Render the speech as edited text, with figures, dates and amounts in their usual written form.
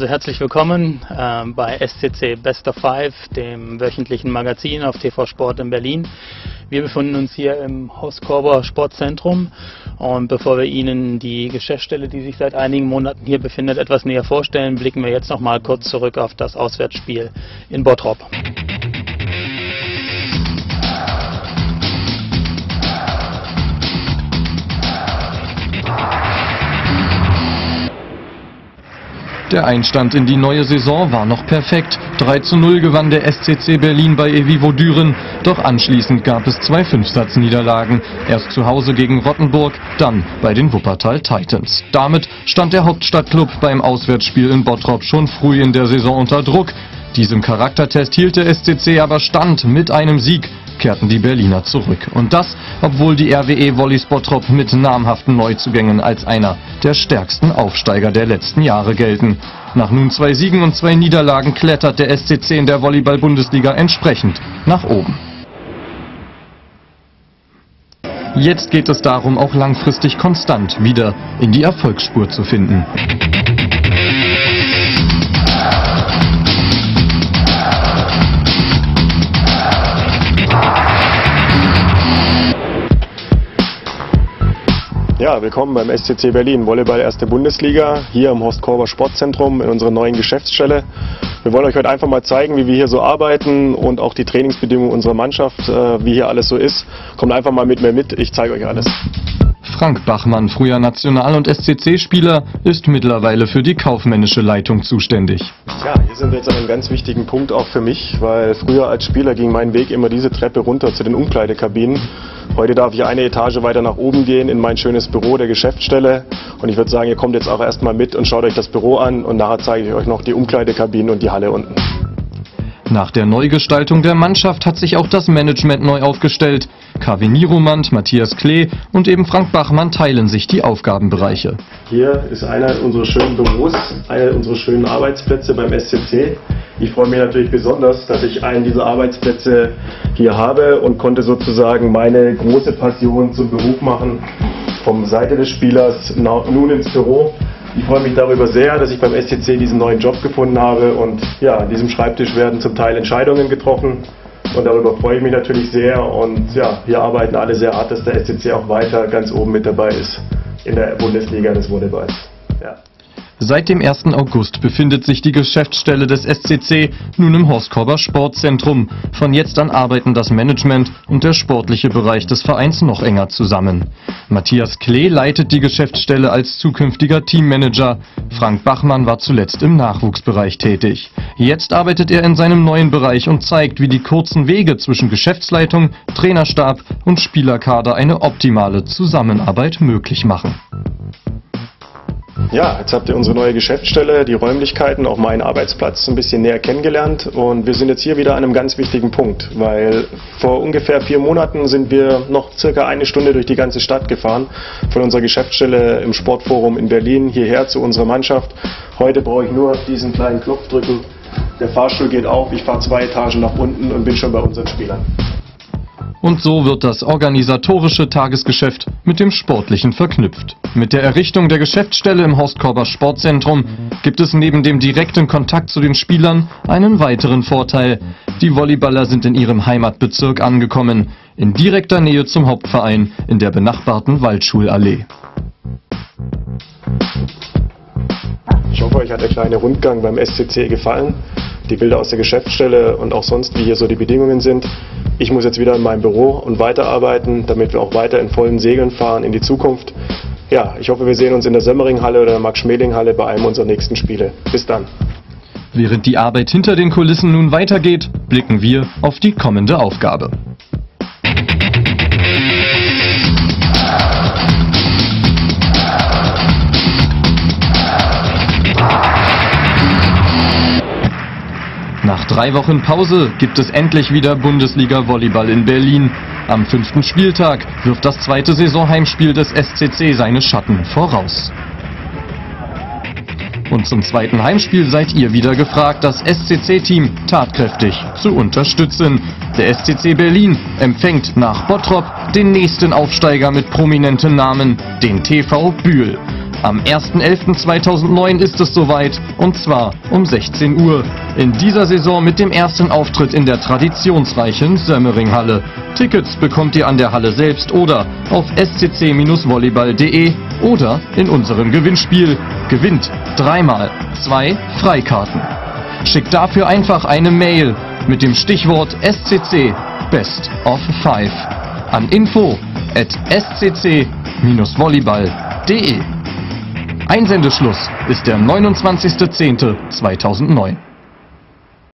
herzlich willkommen bei SCC Best of Five, dem wöchentlichen Magazin auf TV Sport in Berlin. Wir befinden uns hier im Horst-Korber Sportzentrum und bevor wir Ihnen die Geschäftsstelle, die sich seit einigen Monaten hier befindet, etwas näher vorstellen, blicken wir jetzt noch mal kurz zurück auf das Auswärtsspiel in Bottrop. Der Einstand in die neue Saison war noch perfekt. 3:0 gewann der SCC Berlin bei evivo Düren. Doch anschließend gab es 2 Fünfsatz-Niederlagen. Erst zu Hause gegen Rottenburg, dann bei den Wuppertal Titans. Damit stand der Hauptstadtklub beim Auswärtsspiel in Bottrop schon früh in der Saison unter Druck. Diesem Charaktertest hielt der SCC aber stand. Mit einem Sieg kehrten die Berliner zurück. Und das, obwohl die RWE Volleys Bottrop mit namhaften Neuzugängen als einer der stärksten Aufsteiger der letzten Jahre gelten. Nach nun 2 Siegen und 2 Niederlagen klettert der SCC in der Volleyball-Bundesliga entsprechend nach oben. Jetzt geht es darum, auch langfristig konstant wieder in die Erfolgsspur zu finden. Ja, willkommen beim SCC Berlin, Volleyball 1. Bundesliga, hier im Horst-Korber Sportzentrum in unserer neuen Geschäftsstelle. Wir wollen euch heute einfach mal zeigen, wie wir hier so arbeiten und auch die Trainingsbedingungen unserer Mannschaft, wie hier alles so ist. Kommt einfach mal mit mir mit, ich zeige euch alles. Frank Bachmann, früher National- und SCC-Spieler, ist mittlerweile für die kaufmännische Leitung zuständig. Ja, hier sind wir jetzt an einem ganz wichtigen Punkt auch für mich, weil früher als Spieler ging mein Weg immer diese Treppe runter zu den Umkleidekabinen. Heute darf ich eine Etage weiter nach oben gehen in mein schönes Büro der Geschäftsstelle und ich würde sagen, ihr kommt jetzt auch erstmal mit und schaut euch das Büro an und nachher zeige ich euch noch die Umkleidekabinen und die Halle unten. Nach der Neugestaltung der Mannschaft hat sich auch das Management neu aufgestellt. Kaveh Niromand, Matthias Klee und eben Frank Bachmann teilen sich die Aufgabenbereiche. Hier ist einer unserer schönen Büros, einer unserer schönen Arbeitsplätze beim SCC. Ich freue mich natürlich besonders, dass ich einen dieser Arbeitsplätze hier habe und konnte sozusagen meine große Passion zum Beruf machen, vom Seite des Spielers nun ins Büro. Ich freue mich darüber sehr, dass ich beim SCC diesen neuen Job gefunden habe und ja, an diesem Schreibtisch werden zum Teil Entscheidungen getroffen und darüber freue ich mich natürlich sehr und ja, hier arbeiten alle sehr hart, dass der SCC auch weiter ganz oben mit dabei ist in der Bundesliga des Volleyballs. Ja. Seit dem 1. August befindet sich die Geschäftsstelle des SCC nun im Horst-Korber Sportzentrum. Von jetzt an arbeiten das Management und der sportliche Bereich des Vereins noch enger zusammen. Matthias Klee leitet die Geschäftsstelle als zukünftiger Teammanager. Frank Bachmann war zuletzt im Nachwuchsbereich tätig. Jetzt arbeitet er in seinem neuen Bereich und zeigt, wie die kurzen Wege zwischen Geschäftsleitung, Trainerstab und Spielerkader eine optimale Zusammenarbeit möglich machen. Ja, jetzt habt ihr unsere neue Geschäftsstelle, die Räumlichkeiten, auch meinen Arbeitsplatz ein bisschen näher kennengelernt und wir sind jetzt hier wieder an einem ganz wichtigen Punkt, weil vor ungefähr 4 Monaten sind wir noch circa 1 Stunde durch die ganze Stadt gefahren, von unserer Geschäftsstelle im Sportforum in Berlin hierher zu unserer Mannschaft. Heute brauche ich nur diesen kleinen Knopf drücken, der Fahrstuhl geht auf, ich fahre 2 Etagen nach unten und bin schon bei unseren Spielern. Und so wird das organisatorische Tagesgeschäft mit dem Sportlichen verknüpft. Mit der Errichtung der Geschäftsstelle im Horst-Korber Sportzentrum gibt es neben dem direkten Kontakt zu den Spielern einen weiteren Vorteil. Die Volleyballer sind in ihrem Heimatbezirk angekommen, in direkter Nähe zum Hauptverein in der benachbarten Waldschulallee. Ich hoffe, euch hat der kleine Rundgang beim SCC gefallen. Die Bilder aus der Geschäftsstelle und auch sonst, wie hier so die Bedingungen sind. Ich muss jetzt wieder in meinem Büro und weiterarbeiten, damit wir auch weiter in vollen Segeln fahren in die Zukunft. Ja, ich hoffe, wir sehen uns in der Semmering-Halle oder der Max-Schmeling-Halle bei einem unserer nächsten Spiele. Bis dann. Während die Arbeit hinter den Kulissen nun weitergeht, blicken wir auf die kommende Aufgabe. Nach 3 Wochen Pause gibt es endlich wieder Bundesliga-Volleyball in Berlin. Am 5. Spieltag wirft das 2. Saisonheimspiel des SCC seine Schatten voraus. Und zum 2. Heimspiel seid ihr wieder gefragt, das SCC-Team tatkräftig zu unterstützen. Der SCC Berlin empfängt nach Bottrop den nächsten Aufsteiger mit prominentem Namen, den TV Bühl. Am 1.11.2009 ist es soweit, und zwar um 16 Uhr. In dieser Saison mit dem ersten Auftritt in der traditionsreichen Sömmering-Halle. Tickets bekommt ihr an der Halle selbst oder auf scc-volleyball.de oder in unserem Gewinnspiel. Gewinnt 3x 2 Freikarten. Schickt dafür einfach eine Mail mit dem Stichwort SCC Best of 5 an info@scc-volleyball.de. Einsendeschluss ist der 29.10.2009.